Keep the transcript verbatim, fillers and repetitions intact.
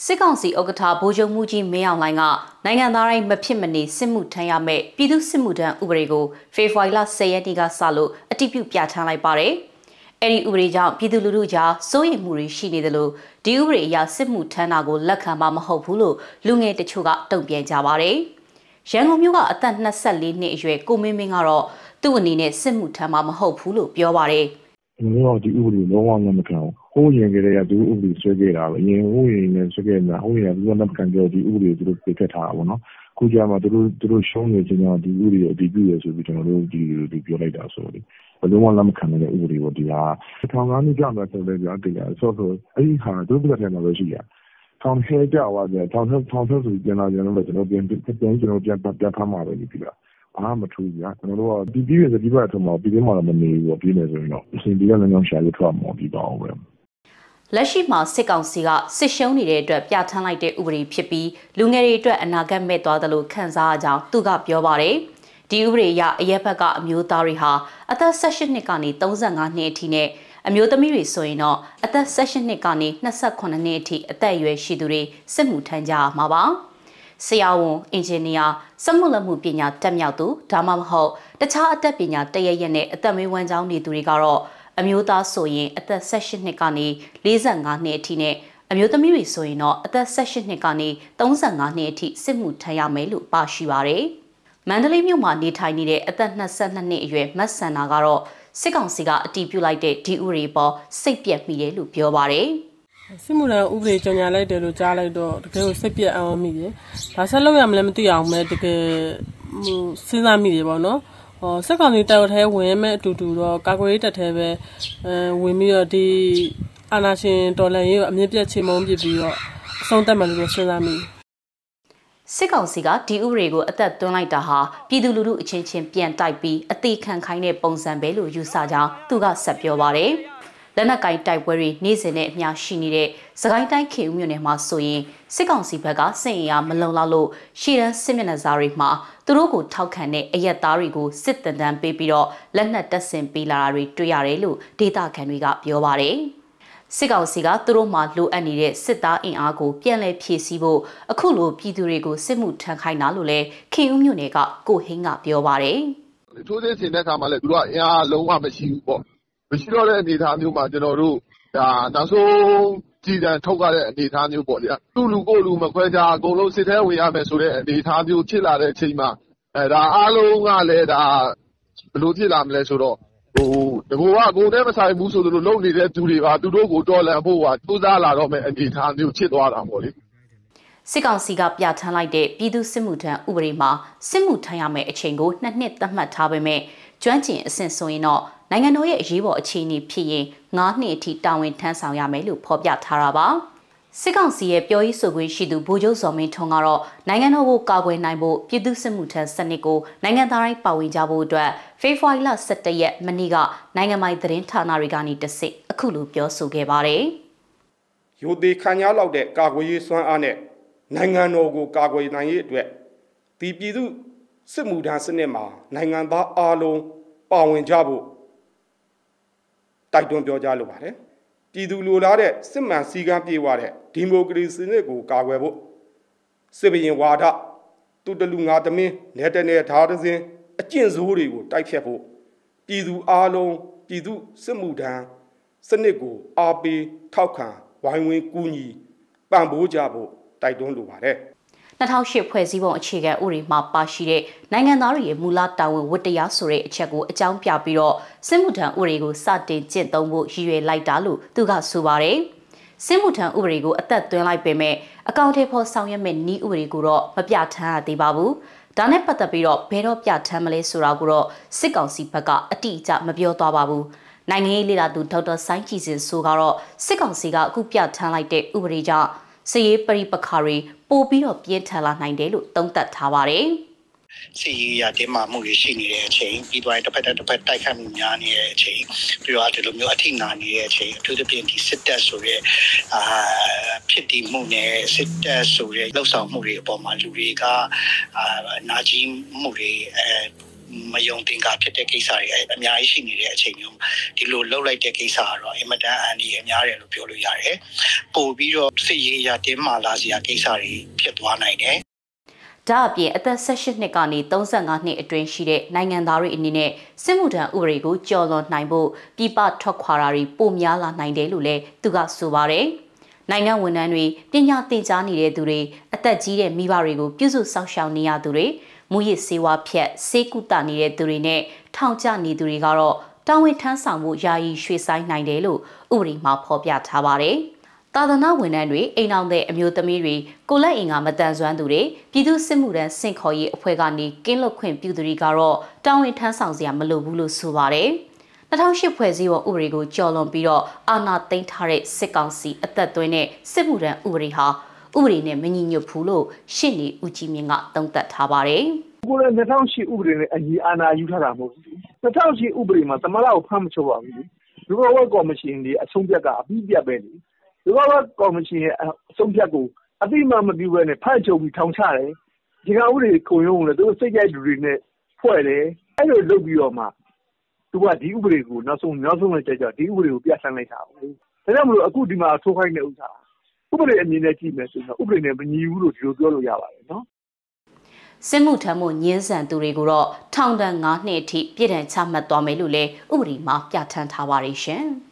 စစ်ကောင်စီဥက္ကဋ္ဌဗိုလ်ချုပ်မှုကြီးမင်းအောင်လှိုင်ကနိုင်ငံသားတိုင်းမဖြစ်မနေစစ်မှုထမ်းရမယ့်ပြည်သူစစ်မှုထမ်းဥပဒေကိုဖေဖော်ဝါရီလဆယ်ရက်နေ့ကစလို့အတည်ပြုပြဋ္ဌာန်းလိုက်ပါတယ်။အဲဒီဥပဒေကြောင့်ပြည်သူလူထုကြားစိုးရိမ်မှုတွေရှိနေတယ်လို့ဒီဥပဒေအရစစ်မှုထမ်းတာကိုလက်ခံမှာမဟုတ်ဘူးလို့လူငယ်တချို့ကတုံ့ပြန်ကြပါတယ်။ရန်ကုန်မြို့ကအသက်နှစ်ဆယ့်လေးနှစ်အရွယ်ကိုမင်းမင်းကတော့သူ့အနေနဲ့စစ်မှုထမ်းမှာမဟုတ်ဘူးလို့ပြောပါတယ်။ကျွန်တော်တို့ဒီဥပဒေလုံးဝမခံဘူး။ဟိုးရင်ကလေးကဒီဥပဒေဆွဲခဲ့တာပဲ။အရင်ဟိုးရင်နဲ့ဆွဲခဲ့တာဟိုးရင်ကဒီကနောက်ခံကြောဒီဥပဒေသူတို့ပြတ်ထားတာပေါ့နော်။ခုကြမှာသူတို့သူတို့ရှုံးနေခြင်းကြောင့်ဒီဥပဒေကိုအတည်ပြုရဆိုပြီးကျွန်တော်တို့ဒီဒီပြောလိုက်တာဆိုတော့ဘယ်လိုမှလက်မခံတဲ့ဥပဒေကိုဒီဟာထောင်ကားနှစ်ကြမှာဆိုလည်းကြာတရားဆိုတော့အဲ့ဒီဟာတို့ပြတ်တယ်မှာပဲရှိရ။ထောင်ထဲကြသွားတယ်ထောင်ထဲထောင်ထဲဆိုပြန်လာကြတော့ကျွန်တော်ပြန်ပြန်ကျွန်တော်ပြန်ပြန်ဖမ်းမှာပဲဒီကဘာမှမထူးကြကျွန်တော်တို့ကဒီပြီးရစဒီဘက်ထုံမှာပြီးသေးမှလည်းမနေဘူးပြီးနေဆိုရင်တော့အရှင်ဒီကလည်းကြောင်ရှာရထွက်မှာပြီးတော့ပဲလက်ရှိမှာစစ်ကောင်စီကစစ်ရှုံးနေတဲ့အတွက်ပြဋ္ဌာန်းလိုက်တဲ့ဥပဒေဖြစ်ပြီးလူငယ်တွေအတွက်အနာဂတ်မဲ့သွားတယ်လို့ခန့်စားရကြောင်းသူကပြောပါတယ်ဒီဥပဒေအရအရက်ဘက်ကအမျိုးသားတွေဟာအသက်၁၈နှစ်ကနေ၃၅နှစ်အထိနဲ့အမျိုးသမီးတွေဆိုရင်တော့အသက်၁၈နှစ်ကနေ၂၉နှစ်အထိအသက်အရွယ်ရှိသူတွေစစ်မှုထမ်းကြရမှာပါဆရာဝန်အင်ဂျင်နီယာစက်မှုလက်မှုပညာတက်မြောက်သူဒါမှမဟုတ်တခြားအသက်ပညာတရရက်နဲ့အသက်မွေးဝမ်းကြောင်းနေသူတွေကတော့အမျိုးသားဆိုရင်အသက်၁၈နှစ်ကနေ၄၅နှစ်အထိနဲ့အမျိုးသမီးတွေဆိုရင်တော့အသက်၁၈နှစ်ကနေ၃၅နှစ်အထိစစ်မှုထမ်းရမယ်လို့ပါရှိပါတယ်။မန္တလေးမြို့မှာနေထိုင်နေတဲ့အသက်၂၂နှစ်အရွယ်မတ်ဆန္နာကတော့စစ်ကောင်စီကအတည်ပြုလိုက်တဲ့ဒီဥပဒေပေါ်စိတ်ပြက်မိတယ်လို့ပြောပါတယ်။စစ်မှုထမ်းဥပဒေကြော်ညာလိုက်တယ်လို့ကြားလိုက်တော့တကယ်ကိုစိတ်ပြက်အောင်မိတယ်။ဒါဆက်လို့ရမလဲမသိအောင်ပဲတကယ်စဉ်းစားမိတယ်ပေါ့နော်။ဟောစက်ကောင်စီတောက်ထဲဝင်မဲ့အတူတူတော့ကာကွယ်ရေးတက်ထဲပဲအဲဝင်ပြီးတော့ဒီအာဏာရှင်တော်လှန်ရေးကိုအမြင့်ပြတ်ချေမှုန်းပစ်ပြီးတော့အဆုံးသတ်မှလို့စဉ်းစားမိစစ်ကောင်စီကဒီဥပဒေကိုအသက်သွင်းလိုက်တာဟာပြည်သူလူထုအချင်းချင်းပြန်တိုက်ပြီးအသေးခံခိုင်းတဲ့ပုံစံပဲလို့ယူဆကြောင်းသူကဆက်ပြောပါတယ်လက်နက်ကိုင်တိုက်ပွဲတွေနေ့စဉ်နဲ့အမျှရှိနေတဲ့စကိုင်းတိုင်းခေဦးမြို့နယ်မှာဆိုရင်စစ်ကောင်စီဘက်ကစစ်အင်အားမလုံလောက်လို့ရှီရန်စစ်မျက်နှာစာတွေမှာသူတို့ကိုထောက်ခံတဲ့အရက်သားတွေကိုစစ်တမ်းတမ်းပေးပြီးတော့လက်နက်တပ်ဆင်ပေးလာတာတွေတွေ့ရတယ်လို့ဒေသခံတွေကပြောပါတယ်စစ်ကောင်စီကသူတို့မှလိုအပ်နေတဲ့စစ်သားအင်အားကိုပြန်လည်ဖြည့်ဆည်းဖို့အခုလိုပြည်သူတွေကိုစစ်မှုထမ်းခိုင်းတာလို့လည်းခေဦးမြို့နယ်ကကိုဟင်းကပြောပါတယ်ထိုးစစ်ဆင်တဲ့အခါမှာလည်းသူတို့ကအင်အားလုံးဝမရှိဘူးပေါ့မရှိတော့တဲ့အနေအထားမျိုးမှာကျွန်တော်တို့ဒါနောက်ဆုံးကြည်တံထုတ်ရတဲ့အနေအထားမျိုးပေါ့ဗျာသူ့လူကိုလူမခွဲခြားအကုန်လုံးစစ်ထဲဝင်ရမယ်ဆိုတဲ့အနေအထားမျိုးဖြစ်လာတဲ့အချိန်မှာအဲဒါအားလုံးကလည်းဒါဘယ်လိုဖြစ်လာမလဲဆိုတော့ဟိုတကူကကိုယ်နဲ့မဆိုင်ဘူးဆိုလို့လုံနေတဲ့သူတွေပါသူတို့ကိုတော်လှန်ဖို့ကစူးစမ်းလာတော့မယ်အနေအထားမျိုးဖြစ်သွားတာပေါ့လေစစ်ကောင်စီကပြဋ္ဌာန်းလိုက်တဲ့ပြည်သူစစ်မှုထမ်းဥပဒေမှာစစ်မှုထမ်းရမယ့်အချိန်ကိုနှစ်နှစ်သတ်မှတ်ထားပေမဲ့ကျွမ်းကျင်အဆင့်ဆိုရင်တော့နိုင်ငံတော်ရဲ့အရေးပေါ်အခြေအနေဖြစ်ရင်၅နှစ်အထိတာဝန်ထမ်းဆောင်ရမယ်လို့ဖော်ပြထားတာပါစစ်ကောင်စီရဲ့ပြောရေးဆိုခွင့်ရှိသူဗိုလ်ချုပ်ဇော်မင်းထွန်းကတော့နိုင်ငံတော်ကိုကာကွယ်နိုင်ဖို့ပြည်သူစစ်မှုထမ်းစနစ်ကိုနိုင်ငံသားတိုင်းပါဝင်ကြဖို့အတွက်ဖေဖော်ဝါရီလ၁၁ရက်မနေ့ကနိုင်ငံပိုင်သတင်းဌာနတွေကနေတဆင့်အခုလိုပြောဆိုခဲ့ပါတယ်။ရိုသေခံရလောက်တဲ့ကာကွယ်ရေးစွမ်းအားနဲ့နိုင်ငံတော်ကိုကာကွယ်နိုင်ရေးအတွက်ဒီပြည်သူစစ်မှုထမ်းစနစ်မှာနိုင်ငံသားအားလုံးပါဝင်ကြဖို့တိုက်တွန်းပြောကြားလိုပါတယ်။ပြည်သူလိုလားတဲ့စစ်မှန်စည်းကမ်းပြေဝတဲ့ဒီမိုကရေစီစနစ်ကိုကာကွယ်ဖို့စစ်ဘရင်ဝါဒတူတလူငါသမင်းလက်တနဲ့ဓာတ်စင်းအကျင့်ဆိုးတွေကိုတိုက်ဖြတ်ဖို့ပြည်သူအားလုံးပြည်သူစစ်မှုထမ်းစနစ်ကိုအားပေးထောက်ခံဝိုင်းဝန်းကူညီပံ့ပိုးကြဖို့တိုက်တွန်းလိုပါတယ်။၂၀၀၈ဖွဲ့စည်းပုံအခြေခံဥပဒေမှာပါရှိတဲ့နိုင်ငံသားတွေရဲ့မူလတာဝန်ဝတ္တရားဆိုတဲ့အချက်ကိုအကြောင်းပြပြီးတော့စစ်မှုထမ်းဥပဒေကိုစတင်ကျင့်သုံးဖို့ရည်ရွယ်လိုက်တာလို့သူကဆိုပါတယ်။စစ်မှုထမ်းဥပဒေကိုအသက်သွင်းလိုက်ပေမဲ့အကောင့်ထဲပေါ်ဆောင်ရွက်မဲ့နည်းဥပဒေကိုတော့မပြဋ္ဌာန်းရသေးပါဘူး။ဒါနဲ့ပတ်သက်ပြီးတော့ဘယ်တော့ပြဋ္ဌာန်းမလဲဆိုတာကိုတော့စစ်ကောင်စီဘက်ကအတိအကျမပြောသွားပါဘူး။နိုင်ငံရေးလေ့လာသူဒေါက်တာစိုင်းကြည်စင်ဆိုကတော့စစ်ကောင်စီကအခုပြဋ္ဌာန်းလိုက်တဲ့ဥပဒေကြောင့်စစ်ရေးပရိပခါတွေပို့ပြီးတော့ပြင်းထန်လာနိုင်တယ်လို့သုံးသပ်ထားပါတယ်။စစ်ရေးရတင်းမာမှုတွေရှိနေတဲ့အချိန်ပြီးသွားရင်တစ်ဖက်တစ်ဖက်တိုက်ခိုက်မှုများနေတဲ့အချိန်ပြီးတော့ဒီလိုမျိုးအထိနာနေတဲ့အချိန်အထူးသဖြင့်ဒီစစ်တပ်ဆိုတဲ့အာဖြစ်တည်မှုနဲ့စစ်တပ်ဆိုတဲ့လှုပ်ဆောင်မှုတွေအပေါ်မှာလူတွေကအာနာကြီးမှုတွေအဲမယုံသင်္ကာဖြစ်တဲ့ကိစ္စတွေအများကြီးရှိနေတဲ့အချိန်မျိုးဒီလိုလှုပ်လိုက်တဲ့ကိစ္စကတော့အင်မတန်အန္တရာယ်များတယ်လို့ပြောလို့ရတယ်ပို့ပြီးတော့စစ်ရေးရာတင်းမာလာစရာကိစ္စတွေဖြစ်သွားနိုင်တယ်ဒါအပြင်အသက်၁၈နှစ်ကနေ၃၅နှစ်အတွင်းရှိတဲ့နိုင်ငံသားတွေအနေနဲ့စစ်မှုထမ်းဥပဒေကိုကျော်လွန်နိုင်ဖို့ပြည်ပထွက်ခွာတာတွေပိုများလာနိုင်တယ်လို့လည်းသူကဆိုပါတယ်။နိုင်ငံဝန်ထမ်းတွေပညာသင်ကြားနေတဲ့သူတွေအသက်ကြီးတဲ့မိဘတွေကိုပြုစုစောင့်ရှောက်နေရသူတွေမူရစ်ဆေးဝါးဖြတ်ဆေးကုသနေတဲ့သူတွေနဲ့ထောင်ကျနေသူတွေကတော့တာဝန်ထမ်းဆောင်မှုယာယီရွှေ့ဆိုင်းနိုင်တယ်လို့ဥပဒေမှာဖော်ပြထားပါတယ်။သာသနာဝန်ထမ်းတွေအိမ်အောင်တဲ့အမျိုးသမီးတွေကိုလက်အင်ကမတန်ဆွမ်းသူတွေပြည်သူစစ်မှုထမ်းစင်ခေါ်ရေးအဖွဲ့ကနေကင်းလွတ်ခွင့်ပြုသူတွေကတော့တာဝန်ထမ်းဆောင်စရာမလိုဘူးလို့ဆိုပါတယ်။၂၀၀၈ဖွဲ့စည်းပုံဥပဒေကိုကျော်လွန်ပြီးတော့အာဏာသိမ်းထားတဲ့စစ်ကောင်စီအသက်သွင်းတဲ့စစ်မှုထမ်းဥပဒေဟာဥပဒေနဲ့မညီညွတ်ဘူးလို့ရှင့်နေဦးကြီးမြင့်ကသုံးသပ်ထားပါတယ်။ကိုယ်လည်း၂၀၀၈ဥပဒေနဲ့အညီအာဏာယူထားတာမဟုတ်ဘူး။၂၀၀၈ဥပဒေမှာသမ္မတကိုဖမ်းမချုပ်ပါဘူး။လူ့ဘဝကော်မရှင်ဒီအဆုံးဖြတ်ကအပြီးပြတ်ပဲလေ။လူ့ဘဝကော်မရှင်ရဲ့အဆုံးဖြတ်ကိုအတိမမပြုဘဲနဲ့ဖမ်းချုပ်ပြီးထောင်ချတယ်။ဒီကဥပဒေခုံရုံးလည်းသူစိတ်ကြိုက်လူတွေနဲ့ဖွဲ့တယ်။အဲ့လိုလုပ်ပြီးတော့မှသူကဒီဥပဒေကိုနောက်ဆုံးနောက်ဆုံးလည်းကြကြဒီဥပဒေကိုပြဋ္ဌာန်းလိုက်တာ။ဒါကြောင့်မလို့အခုဒီမှာထိုးခိုင်းတဲ့ဥစ္စာဥပဒေအမြင်နဲ့ကြည့်မယ်ဆိုတော့ဥပဒေနဲ့မညီဘူးလို့ဒီလိုပြောလို့ရပါတယ်နော်စစ်မှုထမ်းမှုညှင်းဆန်သူတွေကိုတော့ထောင်ဒဏ်၅နှစ်အထိပြည်ထောင်ချမှတ်သွားမယ်လို့လည်းဥပဒေမှာပြဋ္ဌာန်းထားပါတယ်ရှင်။